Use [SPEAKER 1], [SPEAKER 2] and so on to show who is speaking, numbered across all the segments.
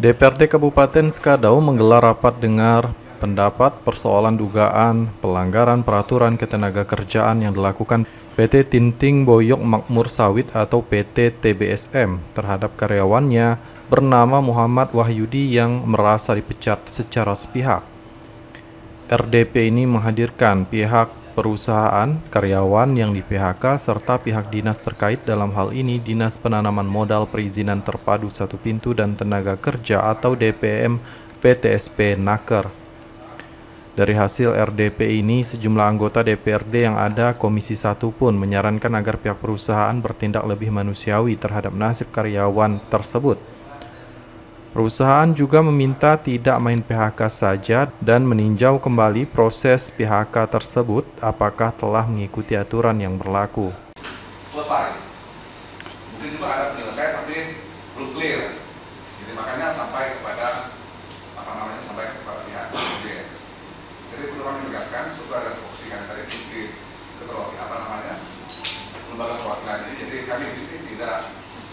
[SPEAKER 1] DPRD Kabupaten Skadau menggelar rapat dengar pendapat persoalan dugaan pelanggaran peraturan ketenagakerjaan yang dilakukan PT Tinting Boyok Makmur Sawit atau PT TBSM terhadap karyawannya bernama Muhammad Wahyudi yang merasa dipecat secara sepihak. RDP ini menghadirkan pihak perusahaan, karyawan yang di-PHK, serta pihak dinas terkait, dalam hal ini Dinas Penanaman Modal Perizinan Terpadu Satu Pintu dan Tenaga Kerja atau DPM PTSP Naker. Dari hasil RDP ini, sejumlah anggota DPRD yang ada Komisi 1 pun menyarankan agar pihak perusahaan bertindak lebih manusiawi terhadap nasib karyawan tersebut. Perusahaan juga meminta tidak main PHK saja dan meninjau kembali proses PHK tersebut apakah telah mengikuti aturan yang berlaku.
[SPEAKER 2] Selesai. Mungkin juga ada penyelesaian tapi belum clear. Jadi makanya sampai kepada sampai kepada pihak DPRD. Jadi perlu kami menegaskan sesuai dengan fokus yang tadi isi ketua lembaga perwakilan ini. Jadi kami di sini tidak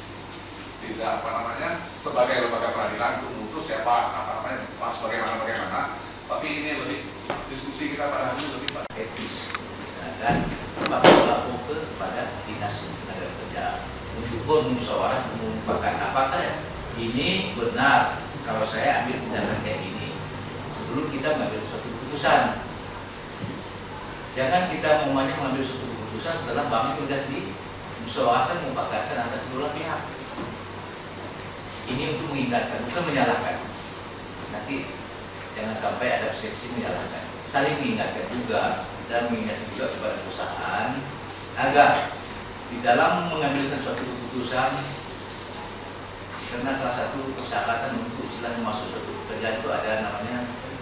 [SPEAKER 2] sebagai lembaga peradilan untuk memutus siapa harus bagaimana, tapi ini lebih diskusi kita pada hari ini lebih pada
[SPEAKER 3] etis dan berlaku kepada dinas tenaga kerja untuk bermusyawarah memutuskan apakah ini benar kalau saya ambil tindakan kayak ini sebelum kita mengambil suatu keputusan. Jangan kita mengambil suatu keputusan setelah bank itu sudah dimusyawarahkan mempakatkan antara kedua pihak. Ini untuk mengingatkan, bukan menyalahkan. Nanti jangan sampai ada persepsi menyalahkan. Saling mengingatkan juga dan mengingatkan juga kepada perusahaan agar di dalam mengambilkan suatu keputusan, karena salah satu persyaratan untuk istilahnya masuk suatu pekerjaan itu ada namanya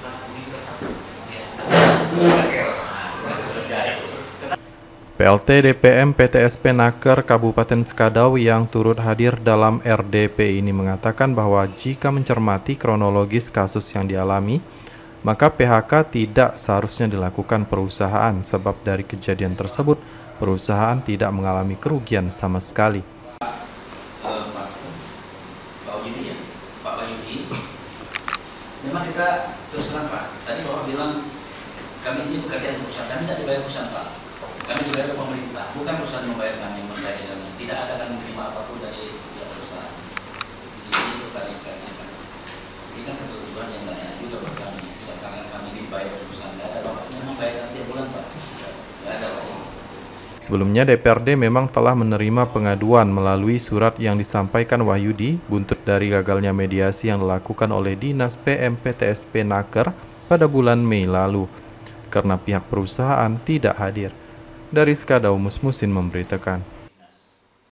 [SPEAKER 1] PLT DPM PTSP Naker Kabupaten Skadau yang turut hadir dalam RDP ini mengatakan bahwa jika mencermati kronologis kasus yang dialami, maka PHK tidak seharusnya dilakukan perusahaan sebab dari kejadian tersebut, perusahaan tidak mengalami kerugian sama sekali.
[SPEAKER 4] Pak Wahyudi, memang kita terus terang Pak, tadi Bapak bilang kami ini bekerja di perusahaan, kami tidak dibayar perusahaan Pak. Kami dibayar pemerintah, bukan perusahaan membayar kami, membayar kami. Tidak ada kami menerima apapun dari pihak perusahaan. Jadi itu klarifikasikan. Ini kan satu tujuan yang tidak enak juga buat kami. Sekarang kami dibayar dari perusahaan, tidak ada Bapak. Memang bayar nanti bulan Pak. Tidak ada Pak.
[SPEAKER 1] Sebelumnya DPRD memang telah menerima pengaduan melalui surat yang disampaikan Wahyudi buntut dari gagalnya mediasi yang dilakukan oleh Dinas PM PTSP Naker pada bulan Mei lalu karena pihak perusahaan tidak hadir. Dari Skadau, Musmusin memberitakan.